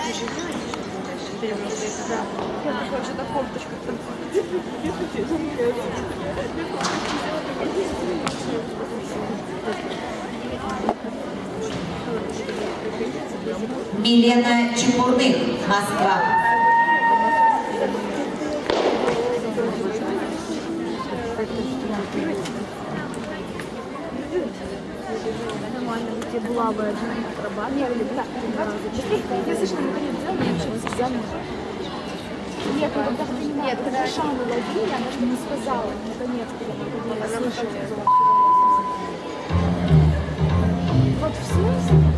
Вообще-то кофточка. Милена Чепурных, Москва. Нормально, где была бы акробат. Нет, я слышала, никто не взял, мне вообще специально. Нет, когда Шану ловили, я даже не сказала, наконец-то я слышала. Вот в смысле?